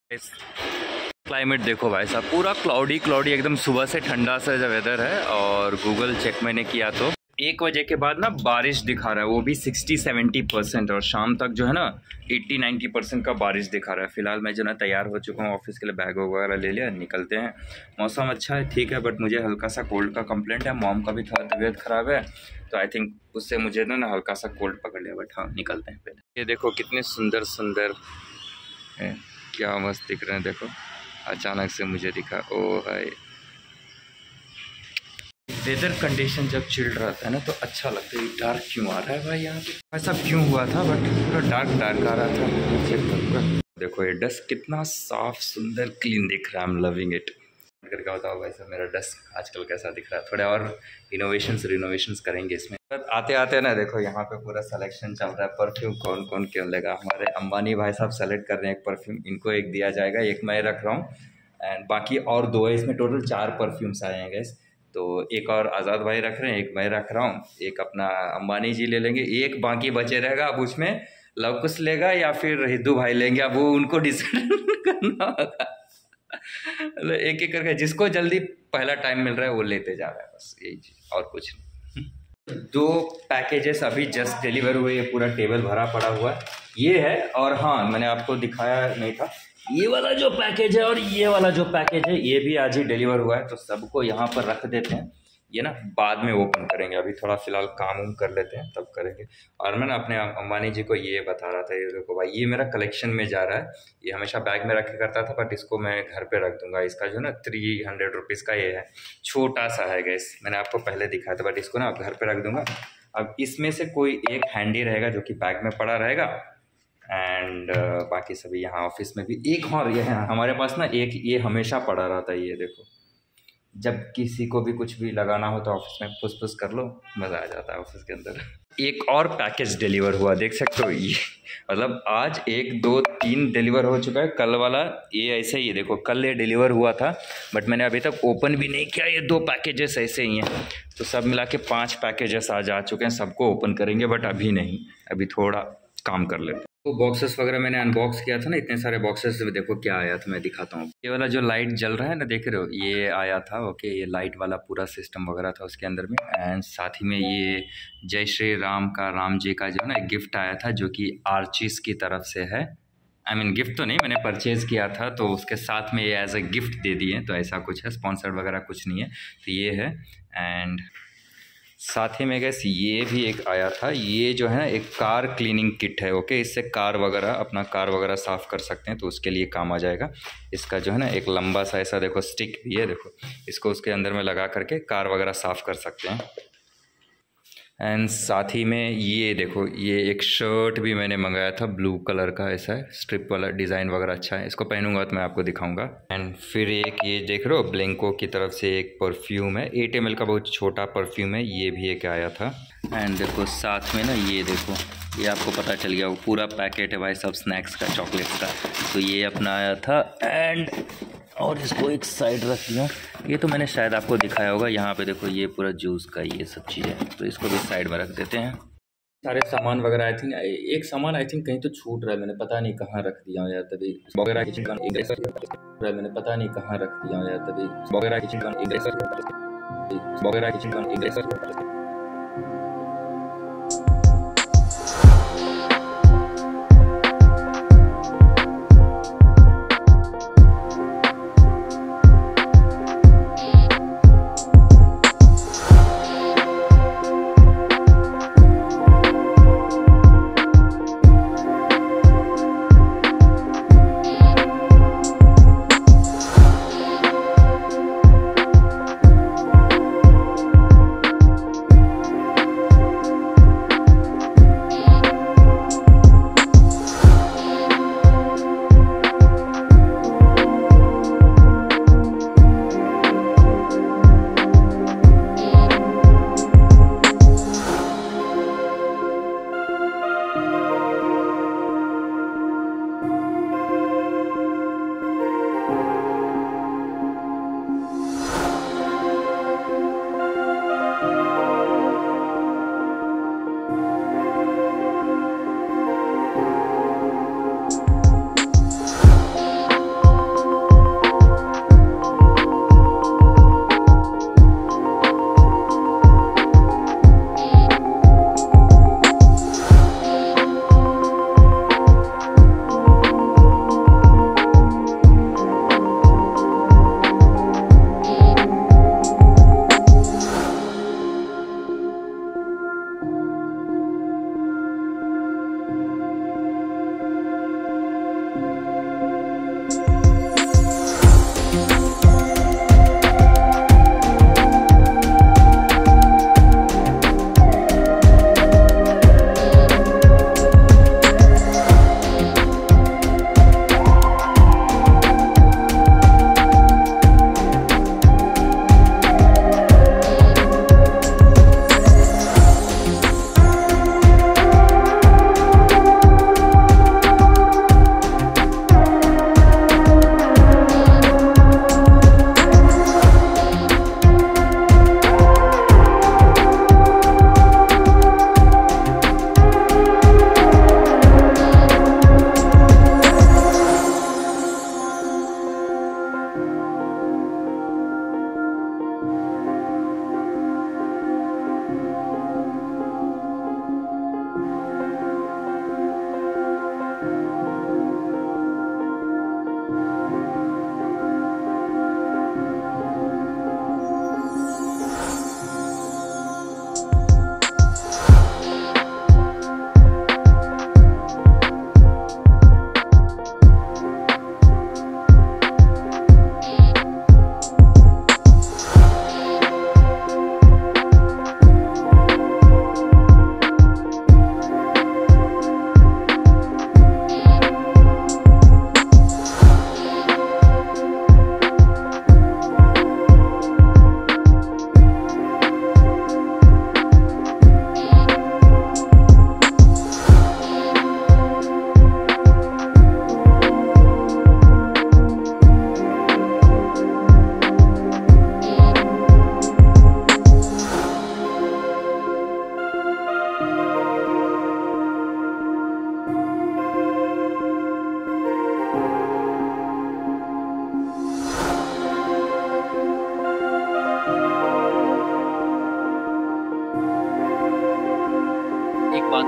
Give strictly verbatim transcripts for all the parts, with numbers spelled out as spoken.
Climate देखो भाई साहब, पूरा क्लाउडी क्लाउडी एकदम, सुबह से ठंडा सा वेदर है। और गूगल चेक मैंने किया तो एक बजे के बाद ना बारिश दिखा रहा है, वो भी सिक्सटी सेवेंटी परसेंट, और शाम तक जो है ना एट्टी नाइन्टी परसेंट का बारिश दिखा रहा है। फिलहाल मैं जो ना तैयार हो चुका हूँ ऑफिस के लिए, बैग वगैरह ले लिया, निकलते हैं। मौसम अच्छा है, ठीक है, बट मुझे हल्का सा कोल्ड का कंप्लेंट है। मॉम का भी थोड़ा तबीयत ख़राब है, तो आई थिंक उससे मुझे ना हल्का सा कोल्ड पकड़ लिया। बट हाँ, निकलते हैं पहले। ये देखो कितने सुंदर सुंदर है, क्या मस्त दिख रहे हैं। देखो अचानक से मुझे दिखा, ओ हाय। वेदर कंडीशन जब चिल रहता है ना तो अच्छा लगता है। डार्क क्यों आ रहा है भाई यहाँ पे, ऐसा क्यों हुआ था, बट पूरा डार्क डार्क आ रहा था। चेक करूँगा। देखो ये डस्क कितना साफ सुंदर क्लीन दिख रहा है। I am loving it. करके बताओ भाई साहब मेरा डस्क आजकल कैसा दिख रहा है। थोड़े और इनोवेशंस रिनोवेशंस करेंगे इसमें। आते आते ना देखो यहाँ पे पूरा सिलेक्शन चल रहा है। परफ्यूम कौन कौन क्यों लेगा, हमारे अंबानी भाई साहब सेलेक्ट कर रहे हैं एक परफ्यूम, इनको एक दिया जाएगा, एक मैं रख रहा हूँ, एंड बाकी और दो है। इसमें टोटल चार परफ्यूम्स आए हैं गैस। तो एक और आज़ाद भाई रख रहे हैं, एक मैं रख रहा हूँ, एक अपना अंबानी जी ले लेंगे, एक बाकी बचे रहेगा। अब उसमें लव कुश लेगा या फिर हिद्दू भाई लेंगे, अब वो उनको डिसाइड करना होगा। एक एक करके जिसको जल्दी पहला टाइम मिल रहा है वो लेते जा रहा है, बस यही चीज़, और कुछ नहीं। दो पैकेजेस अभी जस्ट डिलीवर हुए, ये पूरा टेबल भरा पड़ा हुआ है, ये है। और हाँ, मैंने आपको दिखाया नहीं था, ये वाला जो पैकेज है और ये वाला जो पैकेज है ये भी आज ही डिलीवर हुआ है। तो सबको यहाँ पर रख देते हैं, ये ना बाद में ओपन करेंगे, अभी थोड़ा फिलहाल काम उम कर लेते हैं तब करेंगे। और मैं ना अपने अंबानी जी को ये बता रहा था, ये देखो भाई, ये मेरा कलेक्शन में जा रहा है। ये हमेशा बैग में रखे करता था, बट इसको मैं घर पे रख दूंगा। इसका जो ना थ्री हंड्रेड रुपीज़ का ये है, छोटा सा है गैस, मैंने आपको पहले दिखाया था, बट इसको ना घर पे रख दूंगा। अब इसमें से कोई एक हैंडी रहेगा जो कि बैग में पड़ा रहेगा, एंड uh, बाकी सभी यहाँ ऑफिस में भी। एक और ये है हमारे पास ना, एक ये हमेशा पड़ा रहता है, ये देखो, जब किसी को भी कुछ भी लगाना हो तो ऑफिस में पुश पुश कर लो, मज़ा आ जाता है ऑफिस के अंदर। एक और पैकेज डिलीवर हुआ, देख सकते हो, ये मतलब आज एक दो तीन डिलीवर हो चुका है। कल वाला ये ऐसे ही, देखो कल ये डिलीवर हुआ था, बट मैंने अभी तक ओपन भी नहीं किया। ये दो पैकेजेस ऐसे ही हैं, तो सब मिला के पाँच पैकेजेस आज आ चुके हैं। सबको ओपन करेंगे, बट अभी नहीं, अभी थोड़ा काम कर लेते हैं। तो बॉक्सेस वगैरह मैंने अनबॉक्स किया था ना, इतने सारे बॉक्सेस, देखो क्या आया था, मैं दिखाता हूँ। ये वाला जो लाइट जल रहा है ना, देख रहे हो, ये आया था। ओके, ये लाइट वाला पूरा सिस्टम वगैरह था उसके अंदर में। एंड साथ ही में ये जय श्री राम का, राम जी का जो है ना एक गिफ्ट आया था, जो कि आर्चिस की तरफ से है। आई मीन गिफ्ट तो नहीं, मैंने परचेज़ किया था, तो उसके साथ में ये एज ए गिफ्ट दे दिए, तो ऐसा कुछ है, स्पॉन्सर्ड वगैरह कुछ नहीं है। तो ये है, एंड साथ ही में गैस ये भी एक आया था। ये जो है ना एक कार क्लीनिंग किट है। ओके, इससे कार वगैरह, अपना कार वगैरह साफ़ कर सकते हैं, तो उसके लिए काम आ जाएगा। इसका जो है ना एक लंबा सा ऐसा देखो स्टिक भी है, देखो, इसको उसके अंदर में लगा करके कार वगैरह साफ़ कर सकते हैं। एंड साथ ही में ये देखो, ये एक शर्ट भी मैंने मंगाया था, ब्लू कलर का, ऐसा है स्ट्रिप वाला, डिज़ाइन वगैरह अच्छा है। इसको पहनूंगा तो मैं आपको दिखाऊंगा। एंड फिर एक ये देख रहे हो, ब्लैंको की तरफ से एक परफ्यूम है, एट एम एल का, बहुत छोटा परफ्यूम है, ये भी एक आया था। एंड देखो साथ में ना ये देखो, ये आपको पता चल गया, वो पूरा पैकेट है भाई सब स्नैक्स का, चॉकलेट्स का। तो ये अपना आया था, एंड और इसको एक साइड रख दिया। ये तो मैंने शायद आपको दिखाया होगा, यहाँ पे देखो ये पूरा जूस का ये सब चीज़ें, तो इसको भी साइड में रख देते हैं। सारे सामान वगैरह आई थिंक, एक सामान आई थिंक कहीं तो छूट रहा है, मैंने पता नहीं कहाँ रख दिया यार, तभी वगैरह किचन का मैंने पता नहीं कहाँ रख दिया यार, तभी वगैरह किचन का वगैरह किचन का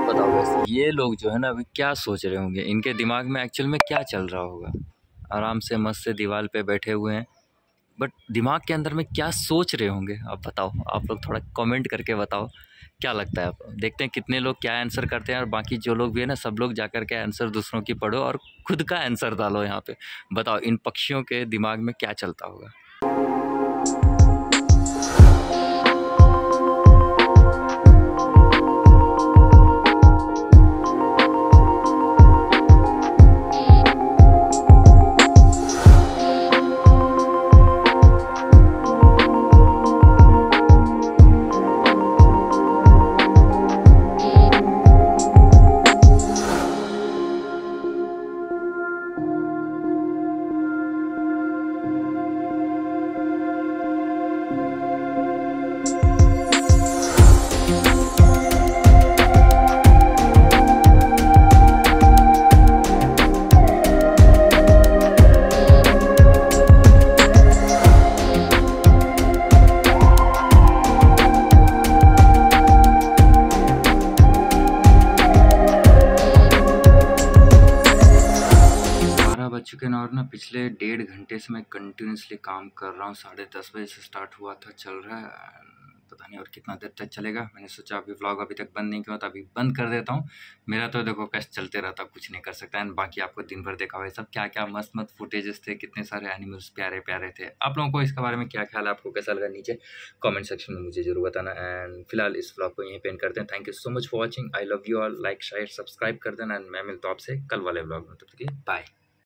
बताओ वैसे ये लोग जो है ना अभी क्या सोच रहे होंगे, इनके दिमाग में एक्चुअल में क्या चल रहा होगा। आराम से मस्त से दीवार पे बैठे हुए हैं, बट दिमाग के अंदर में क्या सोच रहे होंगे आप बताओ। आप लोग थोड़ा कमेंट करके बताओ क्या लगता है। आप देखते हैं कितने लोग क्या आंसर करते हैं, और बाकी जो लोग भी है ना सब लोग जाकर के आंसर दूसरों की पढ़ो और खुद का आंसर डालो यहाँ पे। बताओ इन पक्षियों के दिमाग में क्या चलता होगा। बज चुके हैं और ना पिछले डेढ़ घंटे से मैं कंटिन्यूसली काम कर रहा हूँ। साढ़े दस बजे से स्टार्ट हुआ था, चल रहा है पता नहीं और कितना देर तक चलेगा। मैंने सोचा अभी व्लॉग अभी तक बंद नहीं किया तो अभी बंद कर देता हूँ। मेरा तो देखो कष्ट चलते रहता, कुछ नहीं कर सकता। एंड बाकी आपको दिन भर देखा हुआ सब क्या क्या मस्त मस्त फुटेजेस थे, कितने सारे एनिमल्स प्यारे प्यारे थे। आप लोगों को इसके बारे में क्या ख्याल है, आपको कैसा लगा नीचे कमेंट सेक्शन में मुझे जरूर बताना। एंड फिलहाल इस व्लॉग को यहीं पे एंड करते हैं। Thank you so much for watching. I love you all. Like share subscribe कर देना। एंड मैं मिलता हूँ आपसे कल वाले व्लॉग में। तब तक के लिए बाय।